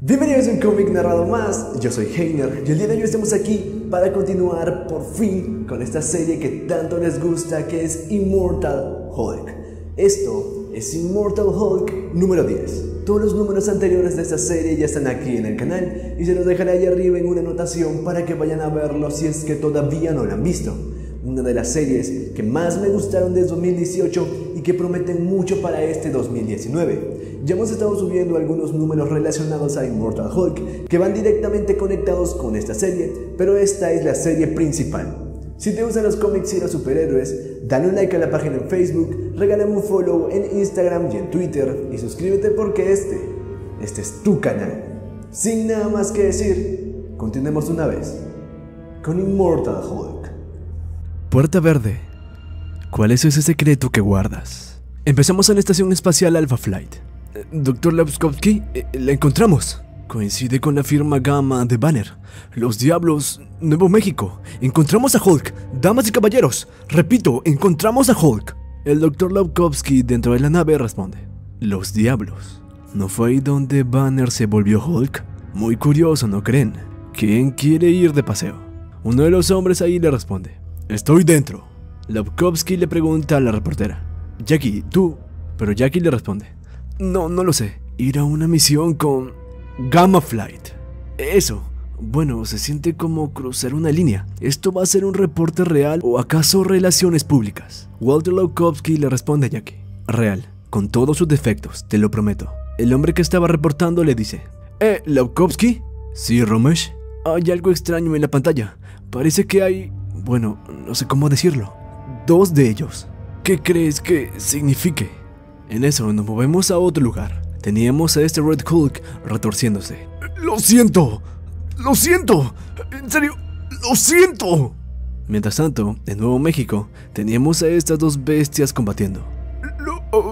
Bienvenidos a un cómic narrado más, yo soy Heiner y el día de hoy estamos aquí para continuar por fin con esta serie que tanto les gusta, que es Immortal Hulk. Esto es Immortal Hulk número 10. Todos los números anteriores de esta serie ya están aquí en el canal y se los dejaré ahí arriba en una anotación para que vayan a verlo si es que todavía no lo han visto. Una de las series que más me gustaron desde 2018 y que prometen mucho para este 2019. Ya hemos estado subiendo algunos números relacionados a Immortal Hulk que van directamente conectados con esta serie, pero esta es la serie principal. Si te gustan los cómics y los superhéroes, dale un like a la página en Facebook, regálame un follow en Instagram y en Twitter y suscríbete porque este es tu canal. Sin nada más que decir, continuemos una vez con Immortal Hulk. Puerta Verde. ¿Cuál es ese secreto que guardas? Empezamos en la estación espacial Alpha Flight. Dr. Lapskovsky, la encontramos. Coincide con la firma Gamma de Banner. Los Diablos, Nuevo México. Encontramos a Hulk. Damas y caballeros, repito, encontramos a Hulk. El Dr. Lapskovsky dentro de la nave responde: Los Diablos. ¿No fue ahí donde Banner se volvió Hulk? Muy curioso, ¿no creen? ¿Quién quiere ir de paseo? Uno de los hombres ahí le responde: Estoy dentro. Lapskovsky le pregunta a la reportera: Jackie, ¿tú? Pero Jackie le responde: No lo sé. Ir a una misión con Gamma Flight. Eso. Bueno, se siente como cruzar una línea. ¿Esto va a ser un reporte real o acaso relaciones públicas? Walter Lapskovsky le responde a Jackie: Real, con todos sus defectos, te lo prometo. El hombre que estaba reportando le dice: ¿Lapskovsky? Sí, Romesh. Hay algo extraño en la pantalla. Parece que hay... bueno, no sé cómo decirlo. Dos de ellos. ¿Qué crees que signifique? En eso nos movemos a otro lugar. Teníamos a este Red Hulk retorciéndose. ¡Lo siento! ¡Lo siento! ¡En serio! ¡Lo siento! Mientras tanto, en Nuevo México, teníamos a estas dos bestias combatiendo. ¡Lo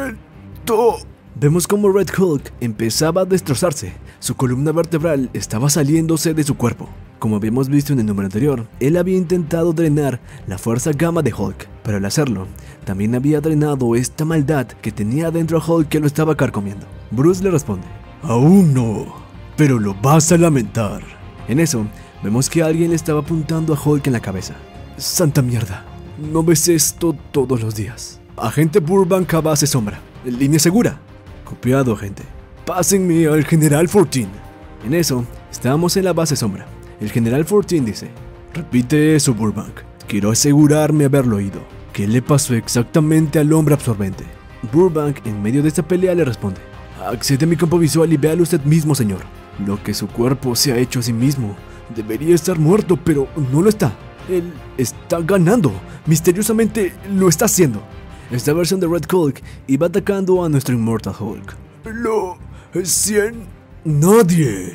siento! Vemos como Red Hulk empezaba a destrozarse. Su columna vertebral estaba saliéndose de su cuerpo. Como habíamos visto en el número anterior, él había intentado drenar la fuerza gamma de Hulk, pero al hacerlo, también había drenado esta maldad que tenía dentro a Hulk que lo estaba carcomiendo. Bruce le responde: Aún no, pero lo vas a lamentar. En eso, vemos que alguien le estaba apuntando a Hulk en la cabeza. ¡Santa mierda! ¿No ves esto todos los días? Agente Burbank a base sombra. Línea segura. Copiado, agente. Pásenme al General 14. En eso, estábamos en la base sombra. El General 14 dice: Repite eso, Burbank. Quiero asegurarme haberlo oído. ¿Qué le pasó exactamente al hombre absorbente? Burbank, en medio de esta pelea, le responde: Accede a mi campo visual y véalo usted mismo, señor. Lo que su cuerpo se ha hecho a sí mismo. Debería estar muerto, pero no lo está. Él está ganando. Misteriosamente lo está haciendo. Esta versión de Red Hulk iba atacando a nuestro Immortal Hulk. Lo siento. Nadie.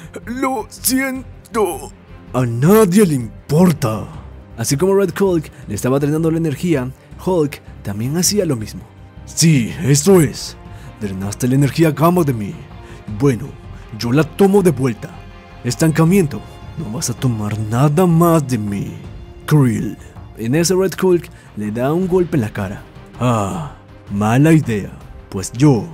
Lo siento. A nadie le importa. Así como Red Hulk le estaba drenando la energía, Hulk también hacía lo mismo. Sí, eso es. Drenaste la energía gamma de mí. Bueno, yo la tomo de vuelta. Estancamiento. No vas a tomar nada más de mí. Krill. En ese Red Hulk le da un golpe en la cara. Ah, mala idea. Pues yo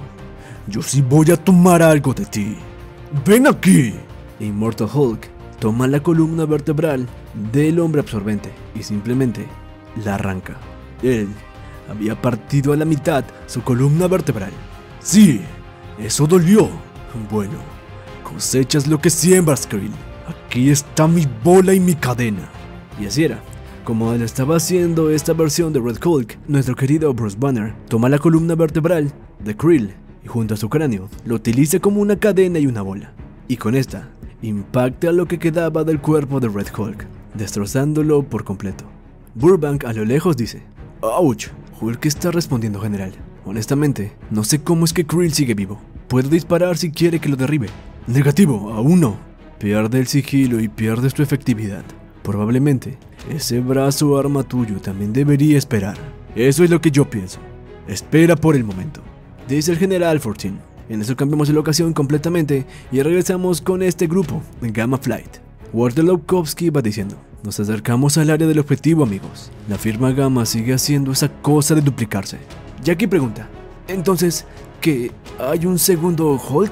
sí voy a tomar algo de ti. ¡Ven aquí! Immortal Hulk toma la columna vertebral del hombre absorbente y simplemente la arranca. Él había partido a la mitad su columna vertebral. Sí, eso dolió. Bueno, cosechas lo que siembras, Krill. Aquí está mi bola y mi cadena. Y así era. Como él estaba haciendo esta versión de Red Hulk, nuestro querido Bruce Banner toma la columna vertebral de Krill y junto a su cráneo lo utiliza como una cadena y una bola. Y con esta, impacta lo que quedaba del cuerpo de Red Hulk, destrozándolo por completo. Burbank a lo lejos dice: ¡Ouch! Hulk está respondiendo, general. Honestamente, no sé cómo es que Krill sigue vivo. Puedo disparar si quiere que lo derribe. Negativo, aún no. Pierde el sigilo y pierde su efectividad. Probablemente, ese brazo o arma tuyo también debería esperar. Eso es lo que yo pienso. Espera por el momento, dice el General 14. En eso cambiamos de locación completamente y regresamos con este grupo, Gamma Flight. Walter Lapskovsky va diciendo: Nos acercamos al área del objetivo, amigos. La firma Gamma sigue haciendo esa cosa de duplicarse. Jackie pregunta: Entonces, ¿que hay un segundo Hulk?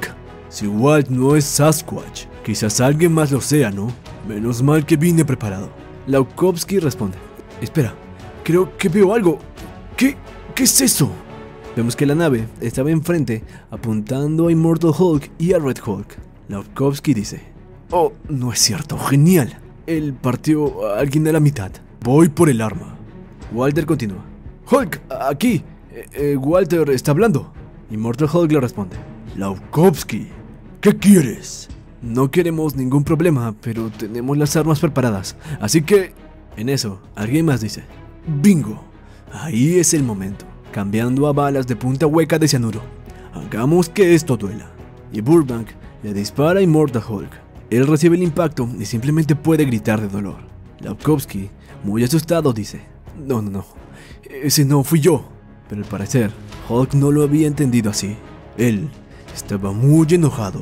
Si Walt no es Sasquatch, quizás alguien más lo sea, ¿no? Menos mal que vine preparado. Laukowski responde: espera, creo que veo algo. ¿Qué es eso? Vemos que la nave estaba enfrente, apuntando a Immortal Hulk y a Red Hulk. Laukowski dice: oh, no es cierto, genial. Él partió a alguien a la mitad. Voy por el arma. Walter continúa: Hulk, aquí. Walter está hablando. Immortal Hulk le responde: Laukowski, ¿qué quieres? No queremos ningún problema, pero tenemos las armas preparadas, así que... En eso, alguien más dice: bingo, ahí es el momento. Cambiando a balas de punta hueca de cianuro. Hagamos que esto duela. Y Burbank le dispara a Immortal Hulk. Él recibe el impacto y simplemente puede gritar de dolor. Laukowski, muy asustado, dice: no, ese no fui yo. Pero al parecer, Hulk no lo había entendido así. Él estaba muy enojado.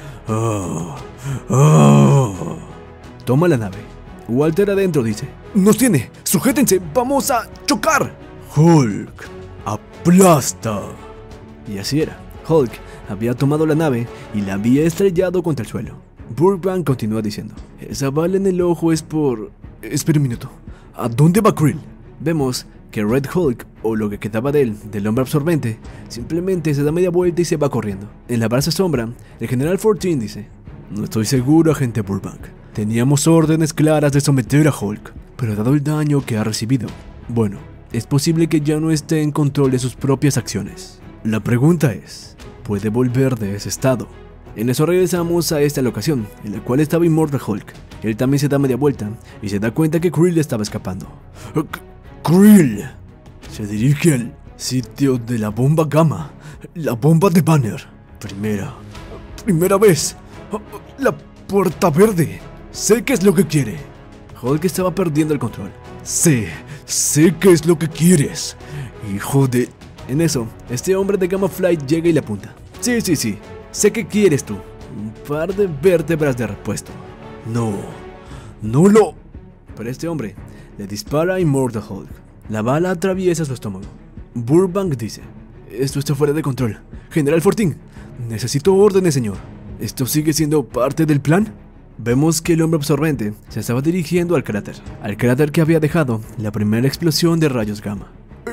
Toma la nave. Walter adentro dice: ¡nos tiene! ¡Sujétense! ¡Vamos a chocar! Hulk, aplasta. Y así era. Hulk había tomado la nave y la había estrellado contra el suelo. Burbank continúa diciendo: esa bala en el ojo es por... Espera un minuto. ¿A dónde va Krill? Vemos que Red Hulk, o lo que quedaba de él, del hombre absorbente, simplemente se da media vuelta y se va corriendo. En la brasa sombra, el general 14 dice: no estoy seguro, agente Burbank. Teníamos órdenes claras de someter a Hulk, pero dado el daño que ha recibido, bueno, es posible que ya no esté en control de sus propias acciones. La pregunta es, ¿puede volver de ese estado? En eso regresamos a esta locación, en la cual estaba Immortal Hulk. Él también se da media vuelta y se da cuenta que Krill estaba escapando. Krill se dirige al sitio de la bomba gamma, la bomba de Banner. Primera vez. La puerta verde. Sé qué es lo que quiere. Hulk estaba perdiendo el control. Sé qué es lo que quieres, hijo de... En eso, este hombre de Gamma Flight llega y le apunta. Sí, sé que quieres tú. Un par de vértebras de repuesto. No lo... Pero este hombre le dispara a Immortal Hulk. La bala atraviesa su estómago. Burbank dice: esto está fuera de control. General 14, necesito órdenes, señor. ¿Esto sigue siendo parte del plan? Vemos que el hombre absorbente se estaba dirigiendo al cráter que había dejado la primera explosión de rayos gamma.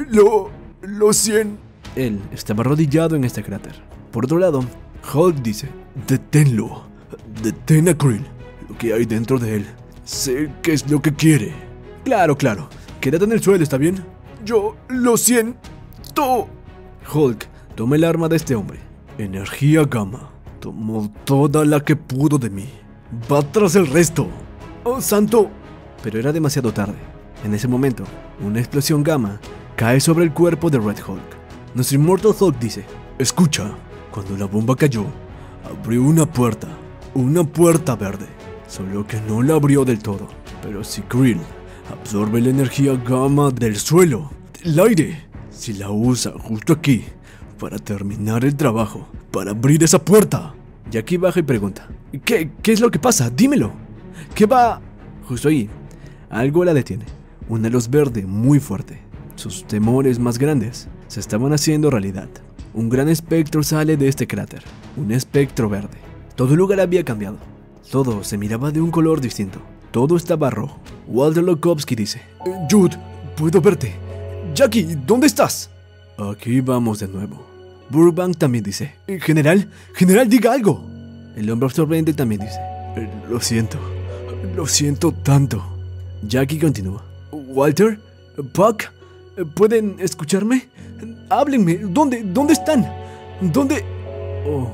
Lo siento. Él estaba arrodillado en este cráter. Por otro lado, Hulk dice: deténlo. Detén a Krill. Lo que hay dentro de él. Sé qué es lo que quiere. Claro. Quédate en el suelo, ¿está bien? Yo lo siento. Hulk toma el arma de este hombre. Energía gamma. Tomó toda la que pudo de mí. Va tras el resto. ¡Oh, santo! Pero era demasiado tarde. En ese momento, una explosión gamma cae sobre el cuerpo de Red Hulk. Nuestro Immortal Hulk dice: escucha, cuando la bomba cayó, abrió una puerta verde. Solo que no la abrió del todo. Pero si Krill absorbe la energía gamma del suelo, del aire, si la usa justo aquí para terminar el trabajo, para abrir esa puerta. Jackie baja y pregunta: ¿Qué es lo que pasa? Dímelo. ¿Qué va? Justo ahí, algo la detiene. Una luz verde muy fuerte. Sus temores más grandes se estaban haciendo realidad. Un gran espectro sale de este cráter. Un espectro verde. Todo el lugar había cambiado. Todo se miraba de un color distinto. Todo estaba rojo. Walter Laukowski dice: Jude, puedo verte. Jackie, ¿dónde estás? Aquí vamos de nuevo. Burbank también dice: General, diga algo. El hombre absorbente también dice: lo siento tanto. Jackie continúa: Walter, Puck, ¿pueden escucharme? Háblenme, ¿dónde están? ¿Dónde? Oh,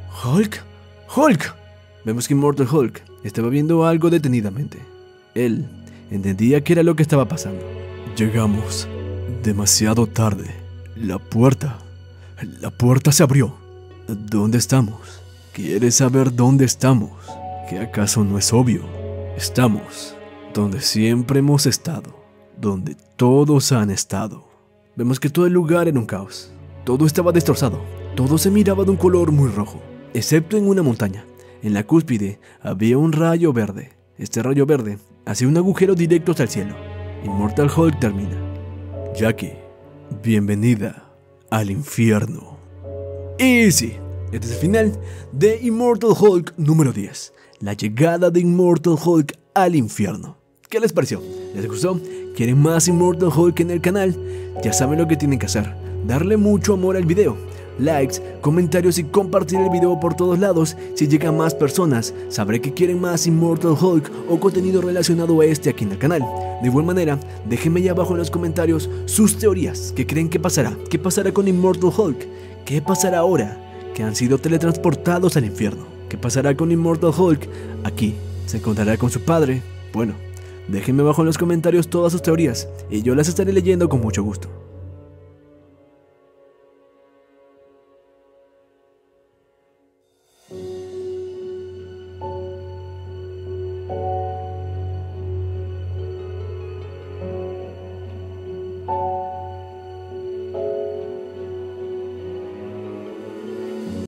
Hulk. Vemos que Immortal Hulk estaba viendo algo detenidamente. Él entendía qué era lo que estaba pasando. Llegamos demasiado tarde. La puerta se abrió. ¿Dónde estamos? ¿Quieres saber dónde estamos? ¿Que acaso no es obvio? Estamos donde siempre hemos estado, donde todos han estado. Vemos que todo el lugar era un caos. Todo estaba destrozado. Todo se miraba de un color muy rojo, excepto en una montaña. En la cúspide había un rayo verde. Este rayo verde hacía un agujero directo hacia el cielo. Immortal Hulk termina: Jackie, bienvenida al infierno. Y sí, Este es el final de Immortal Hulk número 10. La llegada de Immortal Hulk al infierno. ¿Qué les pareció? ¿Les gustó? ¿Quieren más Immortal Hulk en el canal? Ya saben lo que tienen que hacer. Darle mucho amor al video. Likes, comentarios y compartir el video por todos lados. Si llegan más personas, sabré que quieren más Immortal Hulk o contenido relacionado a este aquí en el canal. De igual manera, déjenme ahí abajo en los comentarios sus teorías. ¿Qué creen que pasará? ¿Qué pasará con Immortal Hulk? ¿Qué pasará ahora que han sido teletransportados al infierno? ¿Qué pasará con Immortal Hulk? Aquí, ¿se encontrará con su padre? Bueno, déjenme abajo en los comentarios todas sus teorías y yo las estaré leyendo con mucho gusto.